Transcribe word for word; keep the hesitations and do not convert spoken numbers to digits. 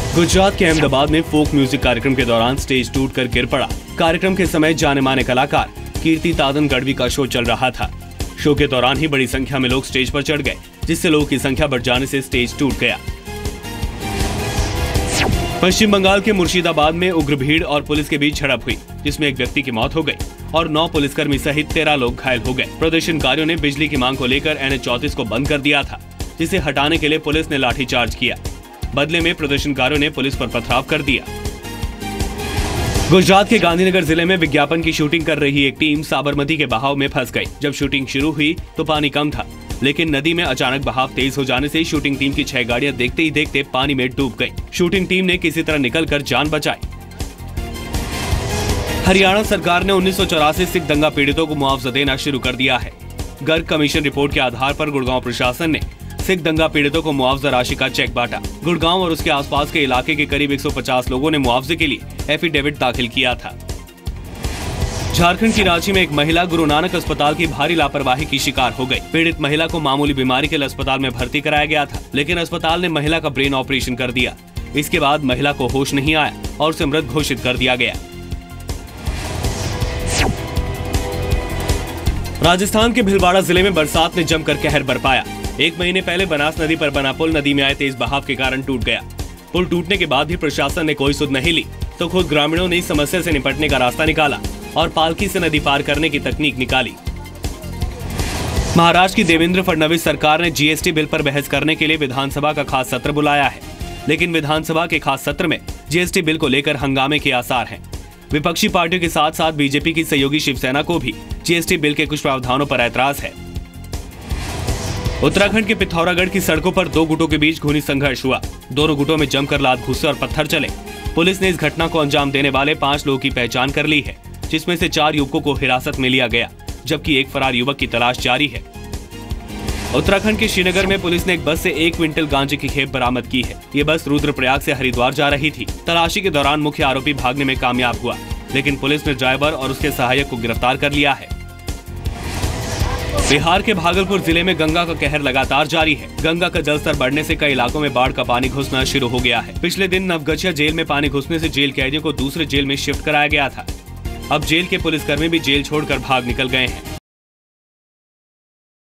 गुजरात के अहमदाबाद में folk music कार्यक्रम के दौरान स्टेज टूटकर गिर पड़ा। कार्यक्रम के समय जाने माने कलाकार कीर्ति तादन गढ़वी का शो चल रहा था। शो के दौरान ही बड़ी संख्या में लोग स्टेज पर चढ़ गए, जिससे लोगों की संख्या बढ़ जाने से स्टेज टूट गया। पश्चिम बंगाल के मुर्शिदाबाद में उग्र भीड़ और पुलिस के बीच झड़प हुई, जिसमें एक व्यक्ति की मौत हो गई और नौ पुलिसकर्मी सहित तेरह लोग घायल हो गए। प्रदर्शनकारियों ने बिजली की मांग को लेकर एन एच चौंतीस को बंद कर दिया था, जिसे हटाने के लिए पुलिस ने लाठीचार्ज किया। बदले में प्रदर्शनकारियों ने पुलिस पर पथराव कर दिया। गुजरात के गांधीनगर जिले में विज्ञापन की शूटिंग कर रही एक टीम साबरमती के बहाव में फंस गई। जब शूटिंग शुरू हुई तो पानी कम था, लेकिन नदी में अचानक बहाव तेज हो जाने से शूटिंग टीम की छह गाड़ियां देखते ही देखते पानी में डूब गई। शूटिंग टीम ने किसी तरह निकलकर जान बचाई। हरियाणा सरकार ने उन्नीस सौ चौरासी सिख दंगा पीड़ितों को मुआवजा देना शुरू कर दिया है। गर्ग कमीशन रिपोर्ट के आधार पर गुड़गांव प्रशासन ने सिख दंगा पीड़ितों को मुआवजा राशि का चेक बांटा। गुड़गांव और उसके आसपास के इलाके के करीब एक सौ पचास लोगों ने मुआवजे के लिए एफिडेविट दाखिल किया था। झारखंड की रांची में एक महिला गुरु नानक अस्पताल की भारी लापरवाही की शिकार हो गई। पीड़ित महिला को मामूली बीमारी के लिए अस्पताल में भर्ती कराया गया था, लेकिन अस्पताल ने महिला का ब्रेन ऑपरेशन कर दिया। इसके बाद महिला को होश नहीं आया और उसे मृत घोषित कर दिया गया। राजस्थान के भीलवाड़ा जिले में बरसात ने जमकर कहर बरपाया। एक महीने पहले बनास नदी पर बना पुल नदी में आए तेज बहाव के कारण टूट गया। पुल टूटने के बाद भी प्रशासन ने कोई सुध नहीं ली, तो खुद ग्रामीणों ने इस समस्या से निपटने का रास्ता निकाला और पालकी से नदी पार करने की तकनीक निकाली। महाराष्ट्र की देवेंद्र फडणवीस सरकार ने जी एस टी बिल पर बहस करने के लिए विधानसभा का खास सत्र बुलाया है, लेकिन विधानसभा के खास सत्र में जी एस टी बिल को लेकर हंगामे के आसार हैं। विपक्षी पार्टियों के साथ साथ बीजेपी की सहयोगी शिवसेना को भी जी एस टी बिल के कुछ प्रावधानों पर ऐतराज है। उत्तराखंड के पिथौरागढ़ की सड़कों पर दो गुटों के बीच खूनी संघर्ष हुआ। दोनों गुटों में जमकर लात घुसे और पत्थर चले। पुलिस ने इस घटना को अंजाम देने वाले पांच लोगों की पहचान कर ली है, जिसमें से चार युवकों को हिरासत में लिया गया, जबकि एक फरार युवक की तलाश जारी है। उत्तराखंड के श्रीनगर में पुलिस ने एक बस से एक क्विंटल गांजे की खेप बरामद की है। ये बस रुद्रप्रयाग से हरिद्वार जा रही थी। तलाशी के दौरान मुख्य आरोपी भागने में कामयाब हुआ, लेकिन पुलिस ने ड्राइवर और उसके सहायक को गिरफ्तार कर लिया है। बिहार के भागलपुर जिले में गंगा का कहर लगातार जारी है। गंगा का जलस्तर बढ़ने से कई इलाकों में बाढ़ का पानी घुसना शुरू हो गया है। पिछले दिन नवगछिया जेल में पानी घुसने से जेल कैदियों को दूसरे जेल में शिफ्ट कराया गया था। अब जेल के पुलिसकर्मी भी जेल छोड़कर भाग निकल गए हैं।